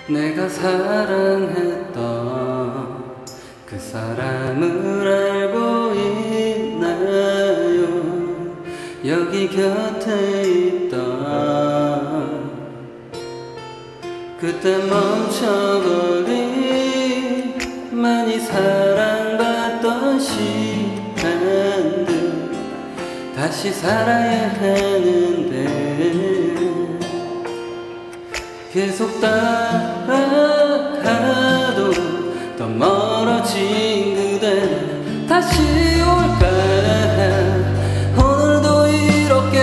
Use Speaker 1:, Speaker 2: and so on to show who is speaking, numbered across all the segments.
Speaker 1: 내가 사랑했던 그 사람을 알고 있나요? 여기 곁에 있던 그때 멈춰버린 많이 사랑받던 시간들 다시 살아야 하는데 계속 따라가도 더 멀어진 그대 다시 올까. 오늘도 이렇게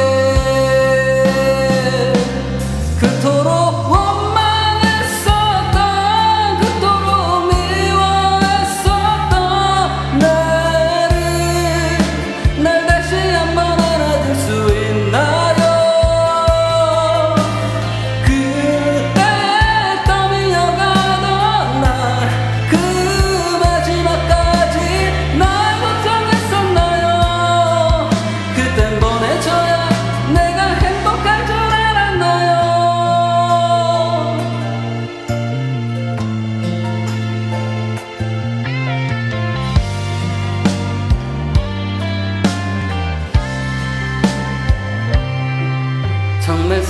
Speaker 1: 그토록 원망했었던 그토록 미워했었던 날 다시 한번 알아줄 수 있나요? 정말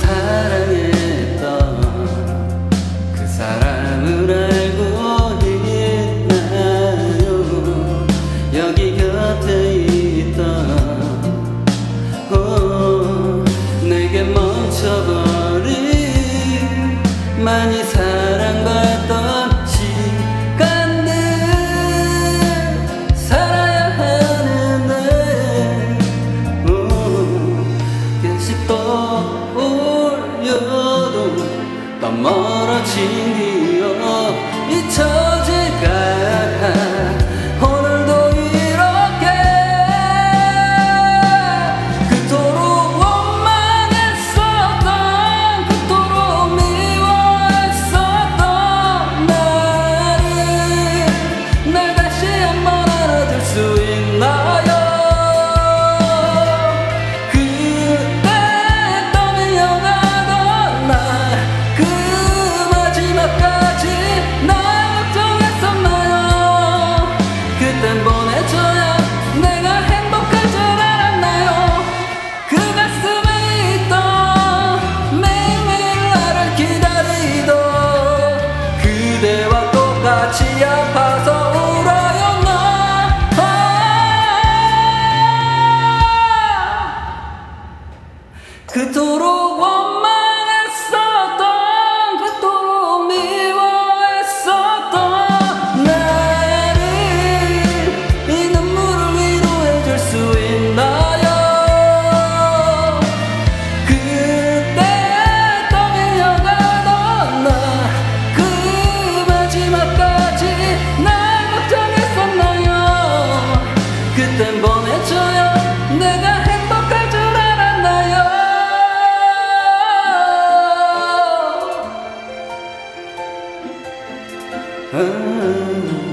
Speaker 1: 사랑했던 그 사람을 알고 있나요? 여기 곁에 있던 내게 멈춰버린 많이 사랑받던 시간들 살아야 하는데 계속 떠올려도 더 멀어진 기억 잊혀질까. 오늘도 이렇게 그토록 원망했었던 그토록 미워했었던 날 다시 한번 알아줄 수 있나요? 같이 아파서 울어요 나. 그토록 원망했었던 그토록 미워했었던 나를 이 눈물을 위로해줄 수 있나요? 그때 또 밀려가던 나 날 걱정했었나요? 그땐 보내줘요 내가 행복할 줄 알았나요?